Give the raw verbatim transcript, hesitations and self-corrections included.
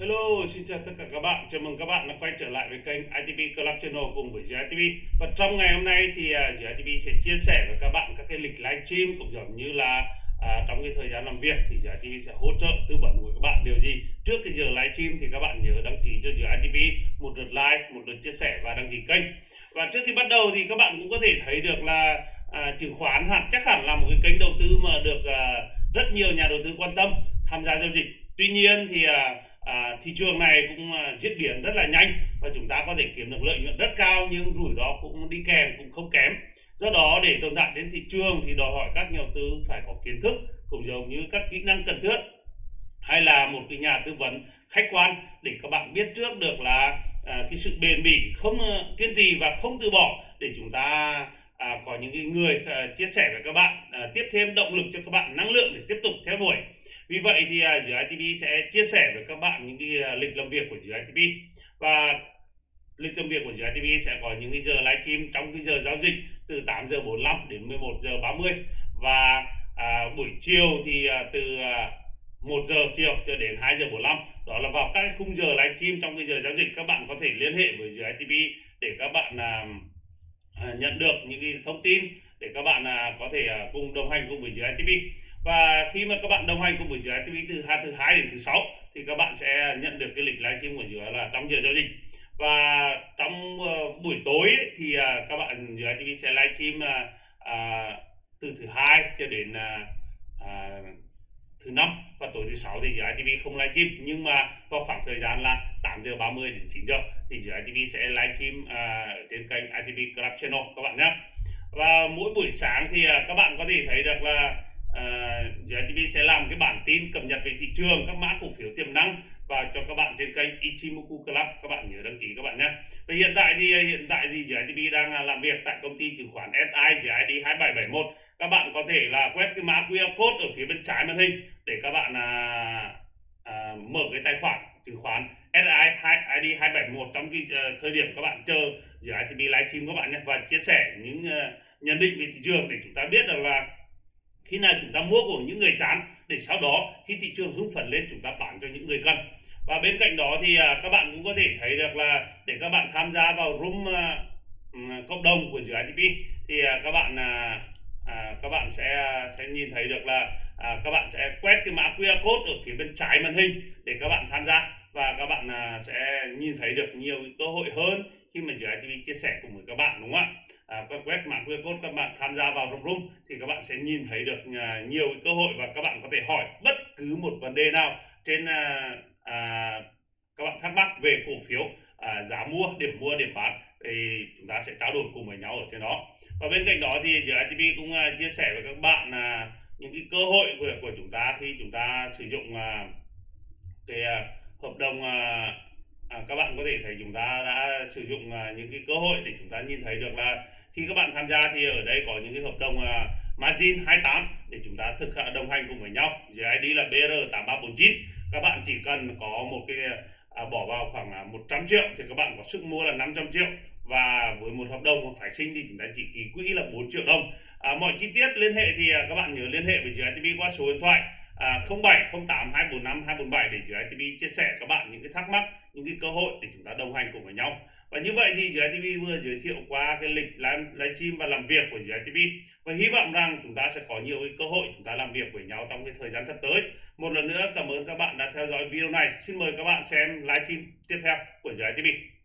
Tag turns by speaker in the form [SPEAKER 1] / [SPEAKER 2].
[SPEAKER 1] Hello, xin chào tất cả các bạn. Chào mừng các bạn đã quay trở lại với kênh i tê pê Club Channel cùng với giê i tê pê. Và trong ngày hôm nay thì uh, giê i tê pê sẽ chia sẻ với các bạn các cái lịch livestream cũng giống như là uh, trong cái thời gian làm việc thì giê i tê pê sẽ hỗ trợ tư vấn của các bạn điều gì. Trước cái giờ livestream thì các bạn nhớ đăng ký cho giê i tê pê một lượt like, một lượt chia sẻ và đăng ký kênh. Và trước khi bắt đầu thì các bạn cũng có thể thấy được là uh, chứng khoán hẳn chắc hẳn là một cái kênh đầu tư mà được uh, rất nhiều nhà đầu tư quan tâm tham gia giao dịch. Tuy nhiên thì uh, À, thị trường này cũng à, diễn biến rất là nhanh và chúng ta có thể kiếm được lợi nhuận rất cao, nhưng rủi ro cũng đi kèm cũng không kém. Do đó để tồn tại trên thị trường thì đòi hỏi các nhà đầu tư phải có kiến thức cũng giống như các kỹ năng cần thiết, hay là một cái nhà tư vấn khách quan để các bạn biết trước được là à, cái sự bền bỉ, không uh, kiên trì và không từ bỏ, để chúng ta à, có những cái người à, chia sẻ với các bạn, à, tiếp thêm động lực cho các bạn, năng lượng để tiếp tục theo đuổi. Vì vậy thì uh, giê i tê pê sẽ chia sẻ với các bạn những cái uh, lịch làm việc của giê i tê pê, và lịch làm việc của giê i tê pê sẽ có những cái giờ livestream trong cái giờ giao dịch từ tám giờ bốn mươi lăm đến mười một giờ ba mươi, và uh, buổi chiều thì uh, từ uh, một giờ chiều cho đến hai giờ bốn mươi lăm. Đó là vào các khung giờ livestream trong cái giờ giao dịch, các bạn có thể liên hệ với giê i tê pê để các bạn uh, uh, nhận được những cái thông tin để các bạn uh, có thể uh, cùng đồng hành cùng với giê i tê pê. Và khi mà các bạn đồng hành cùng với giê i tê pê từ hai thứ hai đến thứ sáu thì các bạn sẽ nhận được cái lịch livestream của giê là trong giờ giao dịch. Và trong uh, buổi tối ấy, thì uh, các bạn giê i tê pê sẽ livestream uh, uh, từ thứ hai cho đến uh, uh, thứ năm, và tối thứ sáu thì giê i tê pê không livestream, nhưng mà vào khoảng thời gian là tám giờ ba mươi đến chín giờ thì giê i tê pê sẽ livestream uh, trên kênh i tê pê Club Channel các bạn nhé. Và mỗi buổi sáng thì uh, các bạn có thể thấy được là Uh, giê i tê pê sẽ làm cái bản tin cập nhật về thị trường, các mã cổ phiếu tiềm năng vào cho các bạn trên kênh Ichimoku Club. Các bạn nhớ đăng ký các bạn nhé. Và hiện tại thì hiện tại thì giê i tê pê đang làm việc tại công ty chứng khoán ét i giê i đê hai bảy bảy một. Các bạn có thể là quét cái mã quy rờ code ở phía bên trái màn hình để các bạn uh, uh, mở cái tài khoản chứng khoán ét i đê hai bảy một trong cái uh, thời điểm các bạn chờ giê i tê pê livestream các bạn nhé, và chia sẻ những uh, nhận định về thị trường để chúng ta biết được là khi nào chúng ta mua của những người chán, để sau đó khi thị trường hứng phấn lên chúng ta bán cho những người cần. Và bên cạnh đó thì uh, các bạn cũng có thể thấy được là để các bạn tham gia vào room uh, cộng đồng của giê i tê pê thì uh, các bạn uh, uh, các bạn sẽ sẽ nhìn thấy được là uh, các bạn sẽ quét cái mã quy rờ code ở phía bên trái màn hình để các bạn tham gia, và các bạn uh, sẽ nhìn thấy được nhiều cơ hội hơn khi mà giê i tê pê chia sẻ cùng với các bạn, đúng không ạ? À, các quét mã quy rờ code, các bạn tham gia vào trong room thì các bạn sẽ nhìn thấy được uh, nhiều cơ hội, và các bạn có thể hỏi bất cứ một vấn đề nào trên uh, uh, các bạn thắc mắc về cổ phiếu, uh, giá mua, điểm mua, điểm bán, thì chúng ta sẽ trao đổi cùng với nhau ở trên đó. Và bên cạnh đó thì giê i tê pê cũng uh, chia sẻ với các bạn uh, những cái cơ hội của, của chúng ta khi chúng ta sử dụng uh, cái uh, hợp đồng. Uh, À, các bạn có thể thấy chúng ta đã sử dụng uh, những cái cơ hội để chúng ta nhìn thấy được là khi các bạn tham gia thì ở đây có những cái hợp đồng uh, margin hai mươi tám để chúng ta thực hiện đồng hành cùng với nhau. giê i đê là bê rờ tám ba bốn chín. Các bạn chỉ cần có một cái uh, bỏ vào khoảng uh, một trăm triệu thì các bạn có sức mua là năm trăm triệu, và với một hợp đồng phải sinh thì chúng ta chỉ ký quỹ là bốn triệu đồng. À, mọi chi tiết liên hệ thì uh, các bạn nhớ liên hệ với giê i tê pê qua số điện thoại À, không bảy không tám hai bốn năm hai bốn bảy để giê i tê pê chia sẻ các bạn những cái thắc mắc, những cái cơ hội để chúng ta đồng hành cùng với nhau. Và như vậy thì giê i tê pê vừa giới thiệu qua cái lịch livestream và làm việc của giê i tê pê, và hy vọng rằng chúng ta sẽ có nhiều cái cơ hội chúng ta làm việc với nhau trong cái thời gian sắp tới. Một lần nữa cảm ơn các bạn đã theo dõi video này. Xin mời các bạn xem livestream tiếp theo của giê i tê pê.